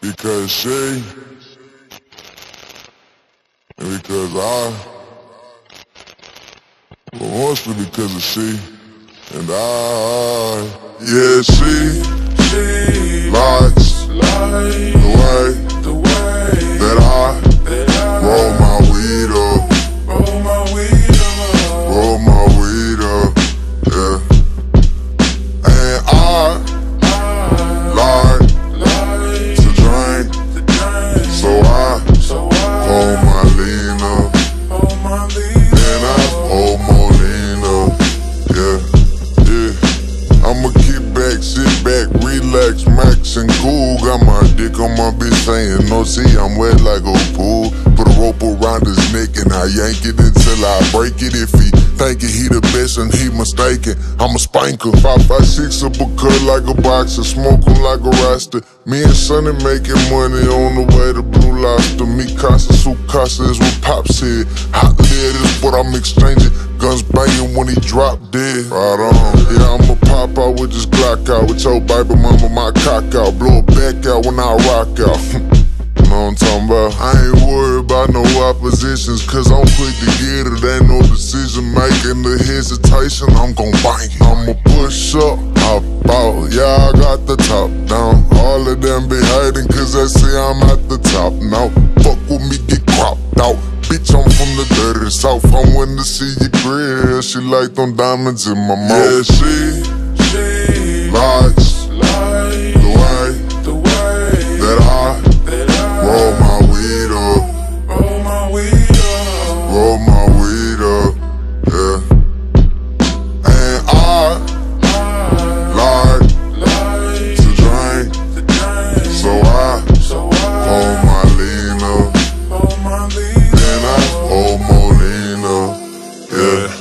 Because she, and because I, but mostly because of she, and I, yeah, she likes the way that I roll my weed up, roll my weed up, yeah. And I like to drink, so I hold my lean up, and I hold more lean up, yeah. I'ma kick back, sit back, relax, max and cool. Got my dick on my bitch saying no, see I'm wet like a pool. Put a rope around his neck and I yank it until I break it. If he thinking he the best and he mistaken, I'm a spanker. 5.56 up a cut like a boxer, smoke him like a rasta. Me and Sonny making money on the way to Blue Lobster. Me casa su casa is what Pop said. Hot lead is what I'm exchanging. Guns banging when he drop dead. Right on. Yeah, I'ma pop out with this Glock out. With your baby mama, my cock out. Blow it back out when I rock out. Know what I'm talking about? I ain't worried about no oppositions, cause I'm quick to get it. Ain't no decision making, the hesitation, I'm gon' bang. I'ma push up, hop out. Yeah, I got the top down. All of them be hating cause they see I'm at the top now. Fuck with me, get cropped out. Bitch, I'm from the dirty south. I'm when to see your grill. She like them diamonds in my mouth. Yeah, she likes the way that I roll my weed up, roll my weed up, yeah. And I like to drink, so I hold my lean up, and I hold more lean up, yeah.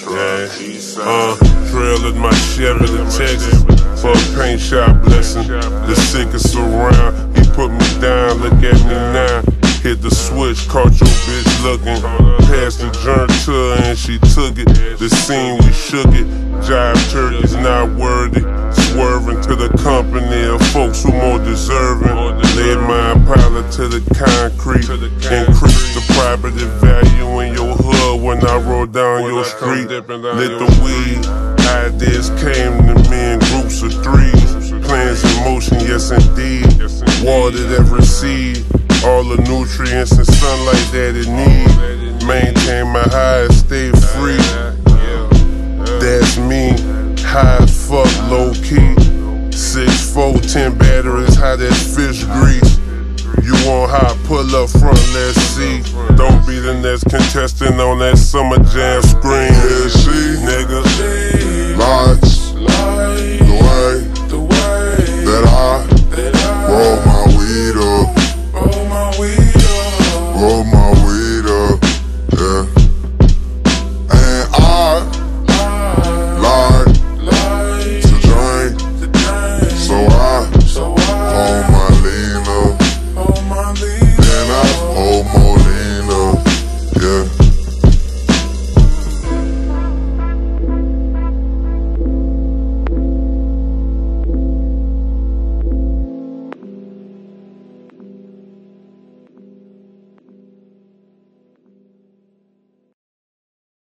Trail is my Chevy to Texas for a paint shop blessing. The sickest around, he put me down, look at me now. Hit the switch, caught your bitch looking. Passed the joint to her and she took it. The scene, we shook it. Jive turkeys not worthy. Swerving to the company of folks who more deserving. Led my Impala to the concrete. Increased the property value in your hood when I rolled down your street. Lit the weed. Ideas came to me in groups of threes. Plans in motion, yes indeed. Watered every seed. All the nutrients and sunlight that it need. Maintain my high, stay free. That's me, high as fuck, low key. 6'4", 10 batteries, hot as fish grease. You want hot, pull up front, let's see. Don't be the next contestant on that Summer Jam screen. Yeah, she nigga likes